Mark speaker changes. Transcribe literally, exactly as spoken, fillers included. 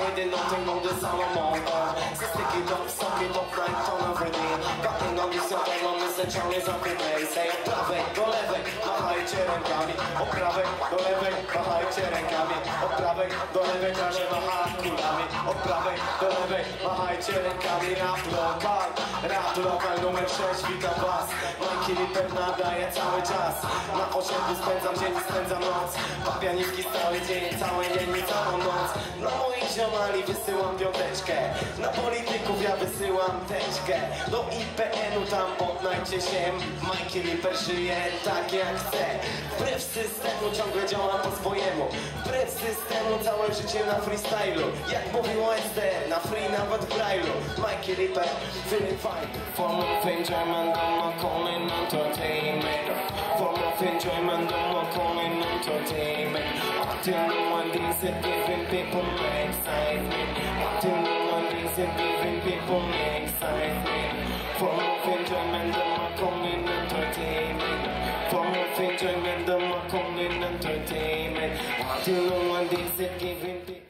Speaker 1: Riding nothing on the Salomon. So stick it up, suck it up like Tom every day. Cutting on this young man, myślę ciągle za play. Say od prawej do lewej, machajcie rękami. Od prawej do lewej, machajcie rękami. Od prawej do lewej, każdy macha kulami. Od prawej do lewej, machajcie rękami. Rap lokal, rap lokal numer sześć, witam was. Mikey Liper nadaje cały czas. Na osiedlu spędzam dzień i spędzam noc. Papianiczki cały dzień, cały dzień i całą noc. Na moich ziomali wysyłam piąteczkę. Na polityków ja wysyłam teczkę. Do I P N-u tam odnajdzie się. Mikey Liper żyje tak jak chce. Wbrew systemu ciągle działam po swojemu. Wbrew systemu całe życie na freestylu. Jak mówił S D, na free nawet w brailu. Mikey Liper, feeling fine.
Speaker 2: Form of enjoyment, I'm calling entertainment. Form of enjoyment, I'm calling entertainment. Until no one thinks that giving people excitement. Until no one thinks that giving people excitement. Form of enjoyment, I'm calling entertainment. Form of enjoyment, I'm calling entertainment. Until no one thinks that giving people